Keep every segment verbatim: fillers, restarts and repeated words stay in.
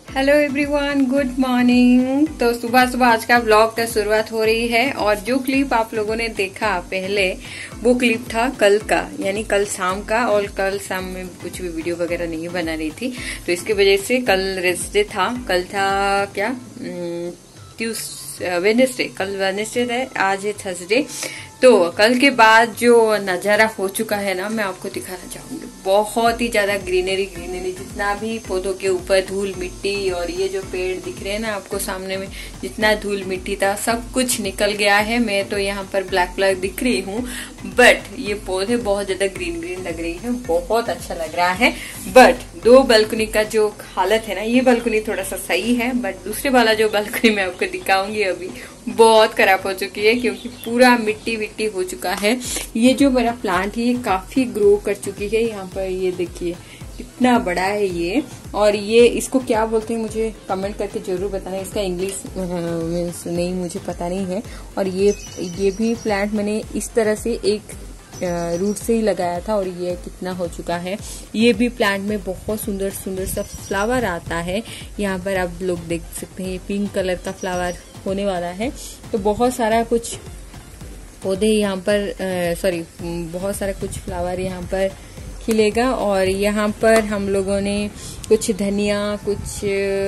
Hello everyone, good morning. तो सुबह सुबह आज का ब्लॉग का शुरुआत हो रही है और जो क्लिप आप लोगों ने देखा पहले वो क्लिप था कल का, यानी कल शाम का। और कल शाम में कुछ भी वीडियो वगैरह नहीं बना रही थी तो इसकी वजह से कल रेस्ट डे था। कल था क्या ट्यूसडे वेडनेसडे, कल वेडनेसडे है, आज है थर्सडे। तो कल के बाद जो नजारा हो चुका है ना, मैं आपको दिखाना चाहूंगी। बहुत ही ज्यादा ग्रीनरी ग्रीनरी, जितना भी पौधों के ऊपर धूल मिट्टी और ये जो पेड़ दिख रहे हैं ना आपको सामने में, जितना धूल मिट्टी था सब कुछ निकल गया है। मैं तो यहाँ पर ब्लैक ब्लैक दिख रही हूँ, बट ये पौधे बहुत ज्यादा ग्रीन ग्रीन लग रही है, बहुत अच्छा लग रहा है। बट दो बालकनी का जो हालत है ना, ये बालकनी थोड़ा सा सही है, बट दूसरे वाला जो बालकनी मैं आपको दिखाऊंगी अभी बहुत खराब हो चुकी है, क्योंकि पूरा मिट्टी विट्टी हो चुका है। ये जो मेरा प्लांट है ये काफी ग्रो कर चुकी है। यहाँ पर ये देखिए कितना बड़ा है ये, और ये इसको क्या बोलते हैं मुझे कमेंट करके जरूर बताना। इसका इंग्लिश मीन्स नहीं, मुझे पता नहीं है। और ये ये भी प्लांट मैंने इस तरह से एक रूट से ही लगाया था और ये कितना हो चुका है। ये भी प्लांट में बहुत सुंदर सुंदर सा फ्लावर आता है। यहाँ पर आप लोग देख सकते हैं, पिंक कलर का फ्लावर होने वाला है। तो बहुत सारा कुछ पौधे यहाँ पर, सॉरी बहुत सारा कुछ फ्लावर यहाँ पर खिलेगा। और यहाँ पर हम लोगों ने कुछ धनिया, कुछ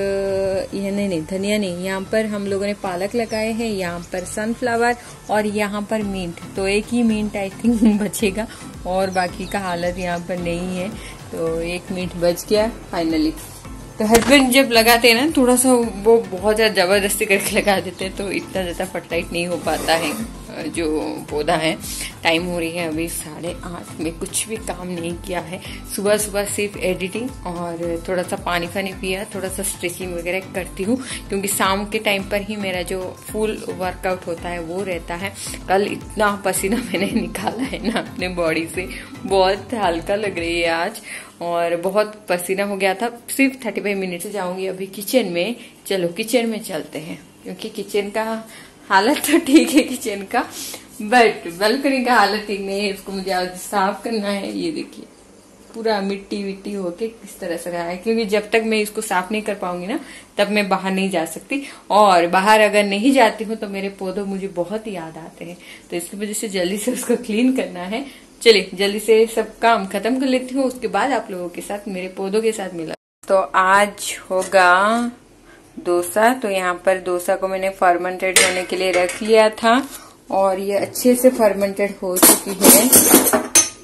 ये नहीं नहीं धनिया नहीं, यहाँ पर हम लोगों ने पालक लगाए हैं, यहाँ पर सनफ्लावर और यहाँ पर मिंट। तो एक ही मिंट आई थिंक बचेगा और बाकी का हालत यहाँ पर नहीं है। तो एक मिनट बच गया फाइनली। तो हस्बैंड जब लगाते हैं ना थोड़ा सा, वो बहुत ज्यादा जबरदस्ती करके लगा देते हैं, तो इतना ज्यादा फर्टिलाइट नहीं हो पाता है जो पौधा है। टाइम हो रही है अभी साढ़े आठ, में कुछ भी काम नहीं किया है। सुबह सुबह सिर्फ एडिटिंग और थोड़ा सा पानी फानी पिया, थोड़ा सा स्ट्रेचिंग वगैरह करती हूँ, क्योंकि शाम के टाइम पर ही मेरा जो फुल वर्कआउट होता है वो रहता है। कल इतना पसीना मैंने निकाला है ना अपने बॉडी से, बहुत हल्का लग रही है आज, और बहुत पसीना हो गया था। सिर्फ थर्टी फाइव मिनट से जाऊंगी अभी किचन में। चलो किचन में चलते हैं, क्योंकि किचन का हालत तो ठीक है किचन का, बट बालकनी का हालत ठीक नहीं है। इसको मुझे आज साफ करना है। ये देखिए पूरा मिट्टी विट्टी होके किस तरह से रहा है, क्योंकि जब तक मैं इसको साफ नहीं कर पाऊंगी ना तब मैं बाहर नहीं जा सकती। और बाहर अगर नहीं जाती हूँ तो मेरे पौधे मुझे बहुत याद आते हैं, तो इसकी वजह से जल्दी से उसको क्लीन करना है। चलिए जल्दी से सब काम खत्म कर लेती हूँ, उसके बाद आप लोगों के साथ मेरे पौधों के साथ मिला। तो आज होगा डोसा। तो यहाँ पर डोसा को मैंने फर्मेंटेड होने के लिए रख लिया था और ये अच्छे से फर्मेंटेड हो चुकी है।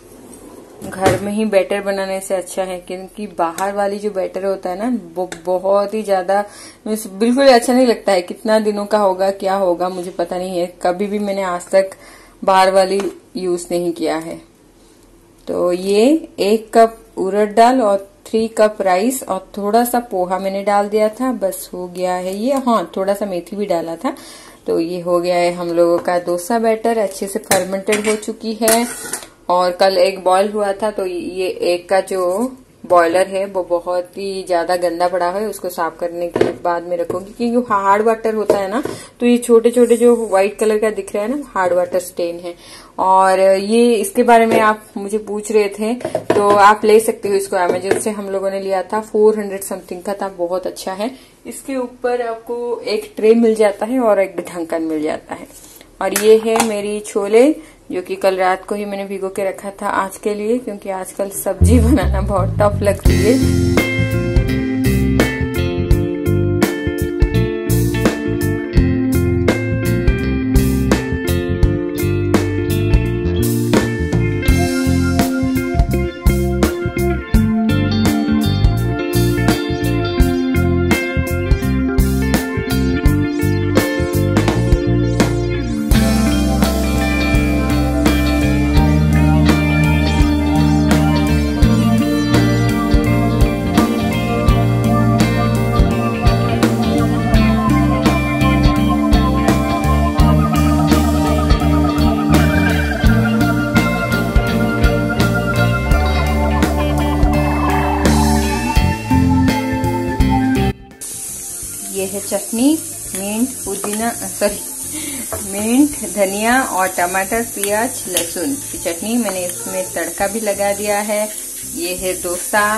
घर में ही बैटर बनाने से अच्छा है, क्योंकि बाहर वाली जो बैटर होता है ना वो बहुत ही ज्यादा बिल्कुल अच्छा नहीं लगता है। कितना दिनों का होगा क्या होगा मुझे पता नहीं है, कभी भी मैंने आज तक बाहर वाली यूज नहीं किया है। तो ये एक कप उड़द दाल और थ्री कप राइस और थोड़ा सा पोहा मैंने डाल दिया था, बस हो गया है ये। हाँ, थोड़ा सा मेथी भी डाला था। तो ये हो गया है हम लोगों का डोसा बैटर, अच्छे से फर्मेंटेड हो चुकी है। और कल एक बॉयल हुआ था, तो ये एक का जो बॉयलर है वो बहुत ही ज्यादा गंदा पड़ा है, उसको साफ करने के बाद में रखूंगी, क्योंकि हार्ड वाटर होता है ना, तो ये छोटे छोटे जो व्हाइट कलर का दिख रहा है ना हार्ड वाटर स्टेन है। और ये इसके बारे में आप मुझे पूछ रहे थे, तो आप ले सकते हो इसको। अमेजोन से हम लोगों ने लिया था, फोर हंड्रेड समथिंग का था, बहुत अच्छा है। इसके ऊपर आपको एक ट्रे मिल जाता है और एक ढक्कन मिल जाता है। और ये है मेरी छोले, जो कि कल रात को ही मैंने भिगो के रखा था आज के लिए, क्योंकि आजकल सब्जी बनाना बहुत टफ लगती है। ये है चटनी, मिंट, पुदीना, सॉरी मिंट, धनिया और टमाटर, प्याज, लहसुन की चटनी। मैंने इसमें तड़का भी लगा दिया है। ये है डोसा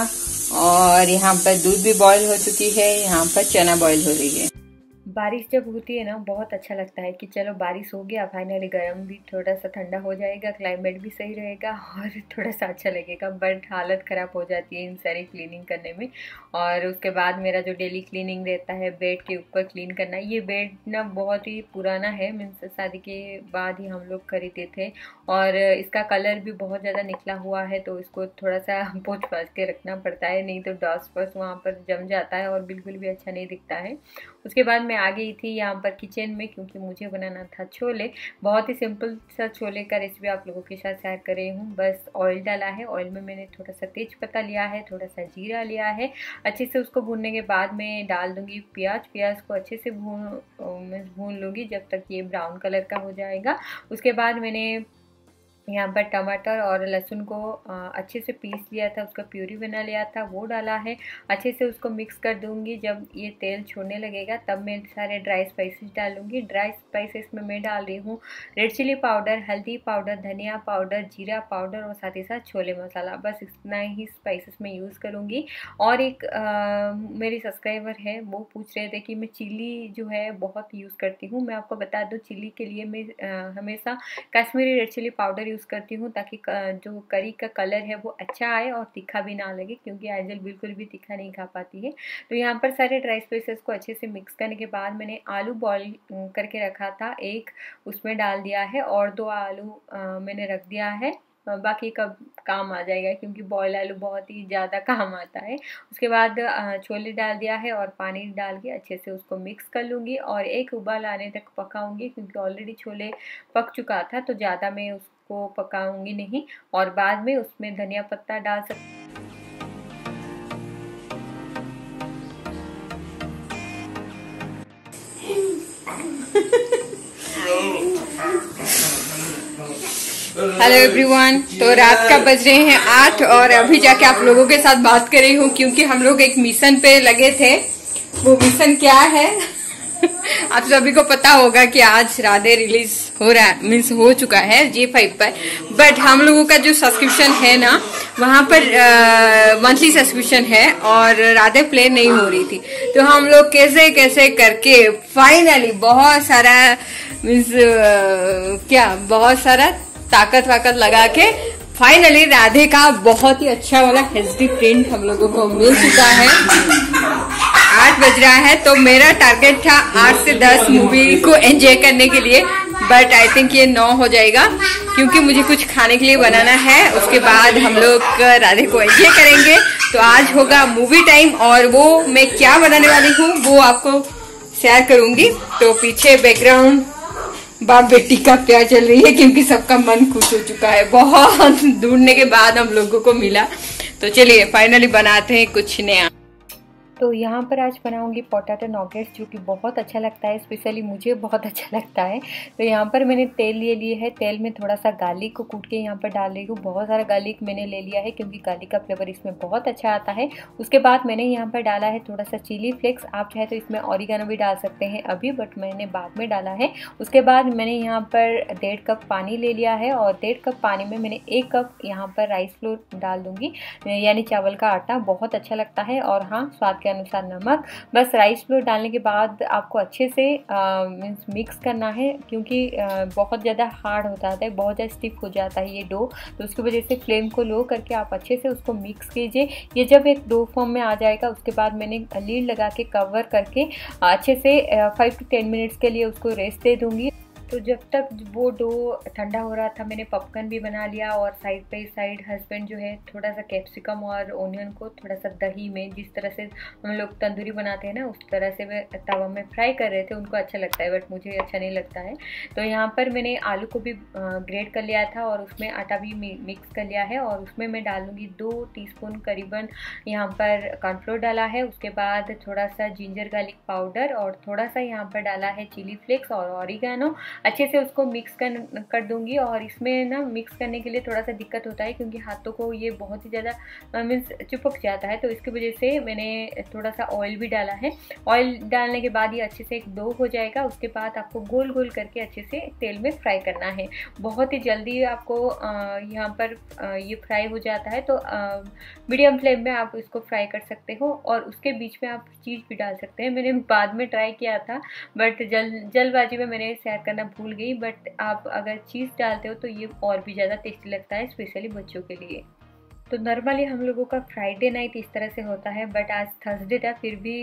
और यहाँ पर दूध भी बॉईल हो चुकी है, यहाँ पर चना बॉईल हो रही है। बारिश जब होती है ना बहुत अच्छा लगता है कि चलो बारिश हो गया फाइनली, गर्म भी थोड़ा सा ठंडा हो जाएगा, क्लाइमेट भी सही रहेगा और थोड़ा सा अच्छा लगेगा। बट हालत ख़राब हो जाती है इन सारी क्लीनिंग करने में। और उसके बाद मेरा जो डेली क्लीनिंग रहता है बेड के ऊपर क्लीन करना। ये बेड ना बहुत ही पुराना है, मीन्स शादी के बाद ही हम लोग खरीदे थे और इसका कलर भी बहुत ज़्यादा निकला हुआ है, तो इसको थोड़ा सा पोंछ पाछ के रखना पड़ता है, नहीं तो डस्ट वस्ट वहाँ पर जम जाता है और बिल्कुल भी अच्छा नहीं दिखता है। उसके बाद मैं आ गई थी यहाँ पर किचन में, क्योंकि मुझे बनाना था छोले। बहुत ही सिंपल सा छोले का रेसिपी आप लोगों के साथ शेयर कर रही हूँ। बस ऑयल डाला है, ऑयल में मैंने थोड़ा सा तेज पत्ता लिया है, थोड़ा सा जीरा लिया है। अच्छे से उसको भूनने के बाद मैं डाल दूँगी प्याज। प्याज को अच्छे से भून मैं भून लूँगी जब तक ये ब्राउन कलर का हो जाएगा। उसके बाद मैंने यहाँ पर टमाटर और लहसुन को अच्छे से पीस लिया था, उसका प्यूरी बना लिया था, वो डाला है। अच्छे से उसको मिक्स कर दूंगी। जब ये तेल छोड़ने लगेगा तब मैं सारे ड्राई स्पाइसेस डालूंगी। ड्राई स्पाइसेस में मैं डाल रही हूँ रेड चिली पाउडर, हल्दी पाउडर, धनिया पाउडर, जीरा पाउडर और साथ ही साथ छोले मसाला। बस इतना ही स्पाइसेस मैं यूज़ करूँगी। और एक आ, मेरी सब्सक्राइबर है वो पूछ रहे थे कि मैं चिली जो है बहुत यूज़ करती हूँ। मैं आपको बता दूँ चिली के लिए मैं आ, हमेशा Kashmiri red chilli powder use करती हूँ, ताकि जो करी का कलर है वो अच्छा आए और तीखा भी ना लगे, क्योंकि आइजल बिल्कुल भी तीखा नहीं खा पाती है। तो यहाँ पर सारे ड्राई स्पाइसेस को अच्छे से मिक्स करने के बाद मैंने आलू बॉईल करके रखा था, एक उसमें डाल दिया है और दो आलू आ, मैंने रख दिया है। बाकी कब काम आ जाएगा, क्योंकि बॉयल आलू बहुत ही ज़्यादा काम आता है। उसके बाद छोले डाल दिया है और पानी डाल के अच्छे से उसको मिक्स कर लूँगी और एक उबाल आने तक पकाऊंगी, क्योंकि ऑलरेडी छोले पक चुका था तो ज़्यादा मैं उसको पकाऊंगी नहीं। और बाद में उसमें धनिया पत्ता डाल सकती हेलो एवरीवन। तो रात का बज रहे हैं आठ और अभी जाके आप लोगों के साथ बात कर रही हूँ, क्योंकि हम लोग एक मिशन पे लगे थे। वो मिशन क्या है आप सभी को पता होगा कि आज राधे रिलीज हो रहा है, मीन्स हो चुका है जी फाइव पर। बट हम लोगों का जो सब्सक्रिप्शन है ना वहाँ पर मंथली सब्सक्रिप्शन है और राधे प्ले नहीं हो रही थी। तो हम लोग कैसे कैसे करके फाइनली बहुत सारा मीन्स क्या बहुत सारा ताकत वाकत लगा के फाइनली राधे का बहुत ही अच्छा वाला एच डी प्रिंट हम लोगों को मिल चुका है। आठ बज रहा है तो मेरा टारगेट था आठ से दस मूवी को एंजॉय करने के लिए, बट आई थिंक ये नौ हो जाएगा, क्योंकि मुझे कुछ खाने के लिए बनाना है। उसके बाद हम लोग राधे को एंजॉय करेंगे। तो आज होगा मूवी टाइम और वो मैं क्या बनाने वाली हूँ वो आपको शेयर करूंगी। तो पीछे बैकग्राउंड बाप बेटी का प्यार चल रही है, क्योंकि सबका मन खुश हो चुका है। बहुत ढूंढने के बाद हम लोगों को मिला। तो चलिए फाइनली बनाते हैं कुछ नया। तो यहाँ पर आज बनाऊंगी पोटैटो नॉगेट्स, जो कि बहुत अच्छा लगता है, स्पेशली मुझे बहुत अच्छा लगता है। तो यहाँ पर मैंने तेल ले लिए है, तेल में थोड़ा सा गार्लिक को कूट के यहाँ पर डाल रही हूँ। बहुत सारा गार्लिक मैंने ले लिया है, क्योंकि गार्लिक का फ्लेवर इसमें बहुत अच्छा आता है। उसके बाद मैंने यहाँ पर डाला है थोड़ा सा चिली फ्लेक्स। आप चाहे तो इसमें ऑरिगेनो भी डाल सकते हैं अभी, बट मैंने बाद में डाला है। उसके बाद मैंने यहाँ पर डेढ़ कप पानी ले लिया है और डेढ़ कप पानी में मैंने एक कप यहाँ पर राइस फ्लोर डाल दूंगी, यानी चावल का आटा। बहुत अच्छा लगता है। और हाँ, स्वाद के अनुसार नमक। बस राइस फ्लोर डालने के बाद आपको अच्छे से मीन्स मिक्स करना है, क्योंकि आ, बहुत ज़्यादा हार्ड हो जाता है, बहुत ज़्यादा स्टिफ हो जाता है ये डो। तो उसकी वजह से फ्लेम को लो करके आप अच्छे से उसको मिक्स कीजिए। ये जब एक डो फॉर्म में आ जाएगा उसके बाद मैंने लीड लगा के कवर करके अच्छे से फाइव टू टेन मिनट्स के लिए उसको रेस्ट दे दूँगी। तो जब तक वो डो ठंडा हो रहा था मैंने पॉपकॉर्न भी बना लिया और साइड बाई साइड हस्बैंड जो है थोड़ा सा कैप्सिकम और ओनियन को थोड़ा सा दही में, जिस तरह से हम लोग तंदूरी बनाते हैं ना उस तरह से वे तवा में फ्राई कर रहे थे। उनको अच्छा लगता है बट मुझे अच्छा नहीं लगता है। तो यहाँ पर मैंने आलू को भी ग्रेट कर लिया था और उसमें आटा भी मिक्स कर लिया है और उसमें मैं डालूंगी दो टीस्पून करीबन यहाँ पर कॉर्नफ्लोर डाला है। उसके बाद थोड़ा सा जिंजर गार्लिक पाउडर और थोड़ा सा यहाँ पर डाला है चिली फ्लेक्स और ऑरिगेनो। अच्छे से उसको मिक्स कर कर दूंगी। और इसमें ना मिक्स करने के लिए थोड़ा सा दिक्कत होता है क्योंकि हाथों को ये बहुत ही ज़्यादा मीन्स चिपक जाता है, तो इसकी वजह से मैंने थोड़ा सा ऑयल भी डाला है। ऑयल डालने के बाद ये अच्छे से एक डो हो जाएगा। उसके बाद आपको गोल गोल करके अच्छे से तेल में फ्राई करना है। बहुत ही जल्दी आपको यहाँ पर ये फ्राई हो जाता है, तो मीडियम फ्लेम में आप इसको फ्राई कर सकते हो। और उसके बीच में आप चीज़ भी डाल सकते हैं। मैंने बाद में ट्राई किया था बट जल जल्दबाजी में मैंने शेयर करना भूल गई। बट आप अगर चीज़ डालते हो तो ये और भी ज़्यादा टेस्टी लगता है, स्पेशली बच्चों के लिए। तो नॉर्मली हम लोगों का फ्राइडे नाइट इस तरह से होता है, बट आज थर्सडे था फिर भी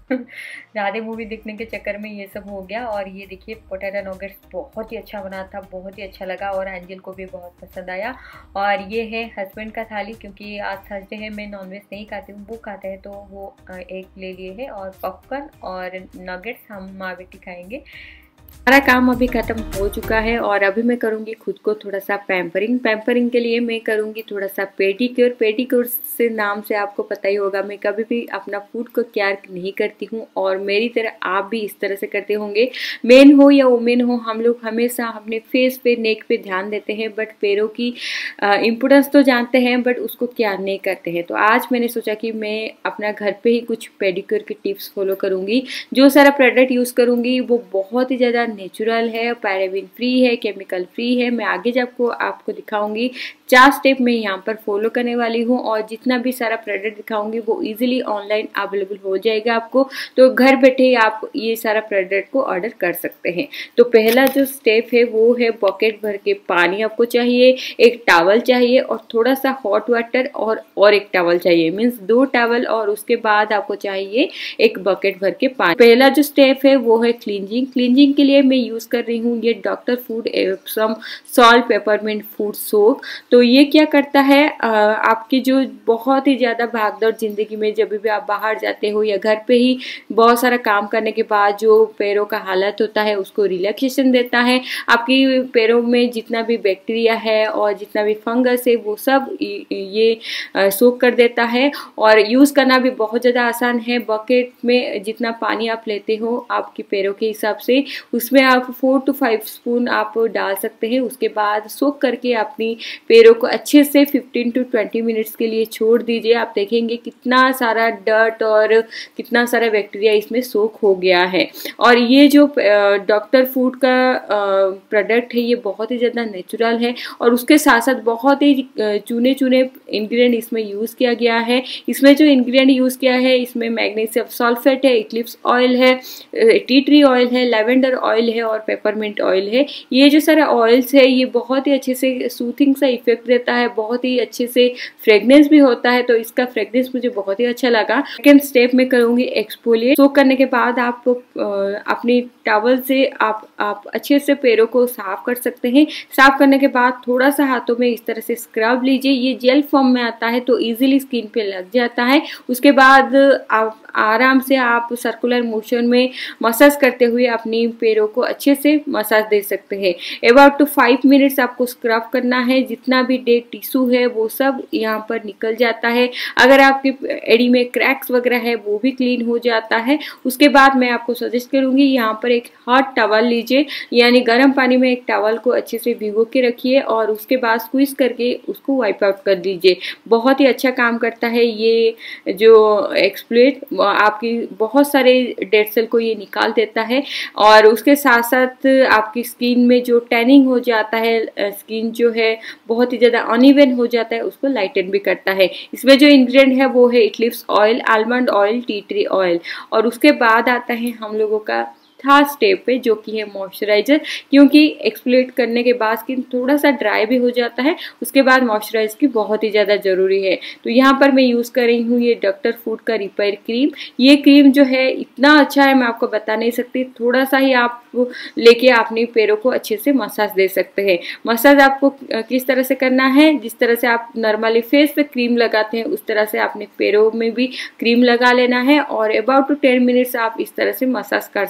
राधे मूवी देखने के चक्कर में ये सब हो गया। और ये देखिए पोटैटो नगेट्स बहुत ही अच्छा बना था, बहुत ही अच्छा लगा और एंजल को भी बहुत पसंद आया। और ये है हस्बैंड का थाली, क्योंकि आज थर्सडे है, मैं नॉनवेज नहीं खाती हूँ, वो खाते हैं, तो वो एक ले लिए है। और पॉपकॉर्न और नगेट्स हम माँ बेटी खाएंगे। सारा काम अभी ख़त्म हो चुका है और अभी मैं करूँगी खुद को थोड़ा सा पैम्परिंग। पैम्परिंग के लिए मैं करूँगी थोड़ा सा पेडिक्योर। पेडिक्योर से नाम से आपको पता ही होगा, मैं कभी भी अपना फूड को केयर नहीं करती हूँ और मेरी तरह आप भी इस तरह से करते होंगे। मेन हो या वुमेन हो, हम लोग हमेशा अपने फेस पे, नेक पे ध्यान देते हैं, बट पैरों की इम्पोर्टेंस तो जानते हैं बट उसको केयर नहीं करते हैं। तो आज मैंने सोचा कि मैं अपना घर पे ही कुछ पेडिक्योर की टिप्स फॉलो करूँगी। जो सारा प्रोडक्ट यूज़ करूँगी वो बहुत ही ज़्यादा नेचुरल है, पैराबेन फ्री है, केमिकल फ्री है। मैं आगे जब को आपको दिखाऊंगी चार स्टेप मैं यहाँ पर फॉलो करने वाली हूँ और जितना भी सारा प्रोडक्ट दिखाऊंगी वो इजीली ऑनलाइन अवेलेबल हो जाएगा आपको। तो घर बैठे ही आप ये सारा प्रोडक्ट को ऑर्डर कर सकते हैं। तो पहला जो स्टेप है वो है बकेट भर के पानी आपको चाहिए, एक टॉवल चाहिए और थोड़ा सा हॉट वाटर और और एक टॉवल चाहिए, मीन्स दो टॉवल। और उसके बाद आपको चाहिए एक बकेट भर के पानी। पहला जो स्टेप है वो है क्लींजिंग। क्लींजिंग के लिए मैं यूज कर रही हूँ ये doctor foot Epsom salt peppermint foot soap. तो ये क्या करता है, आपकी जो बहुत ही ज़्यादा भागदौड़ ज़िंदगी में जब भी आप बाहर जाते हो या घर पे ही बहुत सारा काम करने के बाद जो पैरों का हालत होता है उसको रिलैक्सेशन देता है। आपकी पैरों में जितना भी बैक्टीरिया है और जितना भी फंगस है वो सब ये सोख कर देता है। और यूज़ करना भी बहुत ज़्यादा आसान है। बकेट में जितना पानी आप लेते हो आपके पैरों के हिसाब से, उसमें आप फोर टू फाइव स्पून आप डाल सकते हैं। उसके बाद सोख करके अपनी पैरों को अच्छे से फिफ्टीन टू ट्वेंटी मिनट्स के लिए छोड़ दीजिए। आप देखेंगे कितना सारा डर्ट और कितना सारा बैक्टीरिया इसमें सोख हो गया है। और ये जो डॉक्टर फूड का प्रोडक्ट है ये बहुत ही ज़्यादा नेचुरल है और उसके साथ साथ बहुत ही चुने चुने इंग्रेडिएंट इसमें यूज़ किया गया है। इसमें जो इंग्रेडिएंट यूज़ किया है इसमें मैग्नीशियम सल्फेट है, इक्लिप्स ऑयल है, टी ट्री ऑयल है, लेवेंडर ऑयल है और पेपरमिंट ऑयल है। ये जो सारा ऑयल्स है ये बहुत ही अच्छे से सूथिंग सा इफेक्ट देता है, बहुत ही अच्छे से फ्रेगनेंस भी होता है। तो इसका फ्रेगनेंस मुझे बहुत ही अच्छा लगा। सेकेंड स्टेप में करूंगी एक्सफोलिएट। सोक करने के बाद आप अपनी टॉवल से आप आप अच्छे से पैरों को साफ कर सकते हैं। साफ करने के बाद थोड़ा सा हाथों में इस तरह से स्क्रब लीजिए। ये जेल फॉर्म में आता है तो इजीली स्किन पे लग जाता है। उसके बाद आप आराम से आप सर्कुलर मोशन में मसाज करते हुए अपनी पैरों को अच्छे से मसाज दे सकते हैं। अबाउट टू फाइव मिनट्स आपको स्क्रब करना है। जितना भी डेड टिश्यू है वो सब यहाँ पर निकल जाता है। अगर आपके एड़ी में क्रैक्स वगैरह है वो भी क्लीन हो जाता है। उसके बाद मैं आपको सजेस्ट करूंगी यहाँ पर एक हॉट टॉवल लीजिए, यानी गर्म पानी में एक टॉवल को अच्छे से भिगो के रखिए और उसके बाद स्क्वीज करके उसको वाइप आउट कर दीजिए। बहुत ही अच्छा काम करता है ये जो एक्सप्लोएट, आपकी बहुत सारे डेड सेल को ये निकाल देता है। और उसके साथ साथ आपकी स्किन में जो टैनिंग हो जाता है, स्किन जो है बहुत ही ज़्यादा अनइवन हो जाता है, उसको लाइटन भी करता है। इसमें जो इंग्रेडिएंट है वो है eucalyptus oil, almond oil, tea tree oil. और उसके बाद आता है हम लोगों का थर्ड स्टेप पे जो कि है मॉइस्चराइजर, क्योंकि एक्सफोलिएट करने के बाद स्किन थोड़ा सा ड्राई भी हो जाता है। उसके बाद मॉइस्चराइज की बहुत ही ज़्यादा ज़रूरी है। तो यहाँ पर मैं यूज़ कर रही हूँ ये डॉक्टर फूड का रिपेयर क्रीम। ये क्रीम जो है इतना अच्छा है मैं आपको बता नहीं सकती। थोड़ा सा ही आप लेके अपने पैरों को अच्छे से मसाज दे सकते हैं। मसाज आपको किस तरह से करना है, जिस तरह से आप नॉर्मली फेस पे क्रीम लगाते हैं उस तरह से अपने पैरों में भी क्रीम लगा लेना है और अबाउट टू टेन मिनट्स आप इस तरह से मसाज कर सकते हो।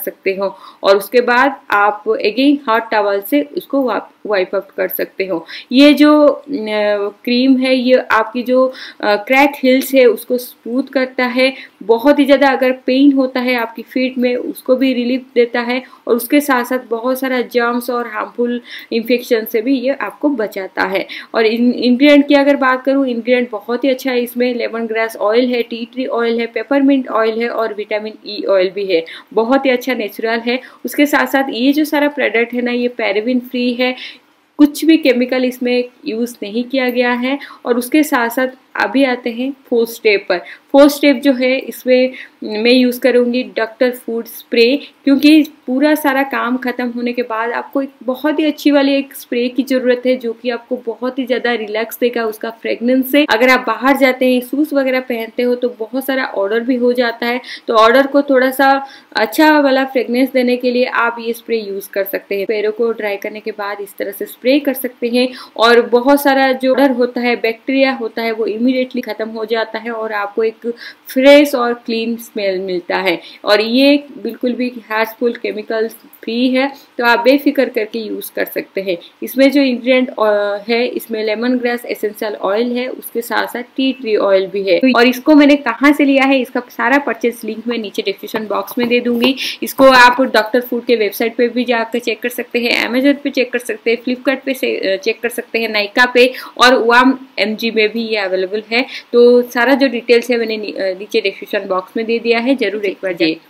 हो और उसके बाद आप अगेन हॉट टॉवल से उसको वाइप आउट कर सकते हो। ये जो क्रीम है ये आपकी जो क्रैक हिल्स है उसको स्मूथ करता है, बहुत ही ज़्यादा अगर पेन होता है आपकी फीट में उसको भी रिलीफ देता है और उसके साथ साथ बहुत सारा जर्म्स और हार्मफुल इन्फेक्शन से भी ये आपको बचाता है। और इंग्रेडिएंट की अगर बात करूँ, इंग्रेडिएंट बहुत ही अच्छा है। इसमें लेमन ग्रास ऑयल है, टी ट्री ऑयल है, पेपरमिंट ऑयल है और विटामिन ई ऑयल भी है, बहुत ही अच्छा नेचुरल है। उसके साथ साथ ये जो सारा प्रोडक्ट है ना ये पैराबेन फ्री है, कुछ भी केमिकल इसमें यूज़ नहीं किया गया है। और उसके साथ साथ अभी आते हैं फोर्थ स्टेप पर। फोर्थ स्टेप जो है इसमें मैं यूज़ करूँगी डॉक्टर फूड स्प्रे, क्योंकि पूरा सारा काम ख़त्म होने के बाद आपको एक बहुत ही अच्छी वाली एक स्प्रे की ज़रूरत है जो कि आपको बहुत ही ज़्यादा रिलैक्स देगा उसका फ्रेगनेंस से। अगर आप बाहर जाते हैं, शूज़ वगैरह पहनते हो तो बहुत सारा ऑर्डर भी हो जाता है, तो ऑर्डर को थोड़ा सा अच्छा वाला फ्रेगनेंस देने के लिए आप ये स्प्रे यूज़ कर सकते हैं। पैरों को ड्राई करने के बाद इस तरह से स्प्रे कर सकते हैं और बहुत सारा जो डर होता है, बैक्टीरिया होता है, वो इमीडिएटली खत्म हो जाता है और आपको एक फ्रेश और क्लीन स्मेल मिलता है। और ये बिल्कुल भी हार्मफुल केमिकल्स फ्री है, तो आप बेफिक्र करके यूज़ कर सकते हैं। इसमें जो इंग्रेडिएंट है इसमें लेमन ग्रास एसेंशियल ऑयल है, उसके साथ साथ टी ट्री ऑयल भी है। और इसको मैंने कहाँ से लिया है इसका सारा परचेज लिंक मैं नीचे डिस्क्रिप्शन बॉक्स में दे दूंगी। इसको आप डॉक्टर फूड के वेबसाइट पे भी जाकर चेक कर सकते हैं, अमेजोन पे चेक कर सकते हैं, फ्लिपकार्ट पे चेक कर सकते हैं, नाइका पे और वाम एम जी में भी ये अवेलेबल है। तो सारा जो डिटेल्स है मैंने नीचे डिस्क्रिप्शन बॉक्स में दे दिया है, जरूर एक बार जाइए।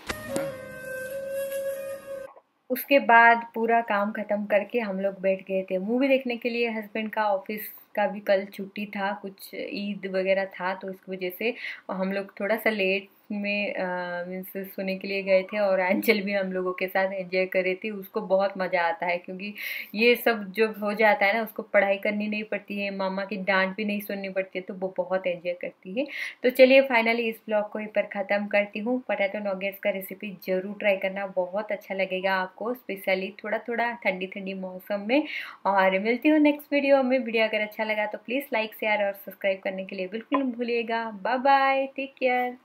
उसके बाद पूरा काम खत्म करके हम लोग बैठ गए थे मूवी देखने के लिए। हस्बैंड का ऑफिस का भी कल छुट्टी था, कुछ ईद वगैरह था, तो इसकी वजह से हम लोग थोड़ा सा लेट में मीन्स सोने के लिए गए थे। और एंजल भी हम लोगों के साथ एंजॉय कर रही थी, उसको बहुत मज़ा आता है क्योंकि ये सब जो हो जाता है ना उसको पढ़ाई करनी नहीं पड़ती है, मामा की डांट भी नहीं सुननी पड़ती है, तो वो बहुत एंजॉय करती है। तो चलिए फाइनली इस ब्लॉग को यहीं पर ख़त्म करती हूँ। पोटैटो नगेट्स का रेसिपी ज़रूर ट्राई करना, बहुत अच्छा लगेगा आपको, स्पेशली थोड़ा थोड़ा ठंडी ठंडी मौसम में। और मिलती हूँ नेक्स्ट वीडियो में। वीडियो अगर अच्छा लगा तो प्लीज़ लाइक शेयर और सब्सक्राइब करने के लिए बिल्कुल भूलिएगा। Bye bye, take care.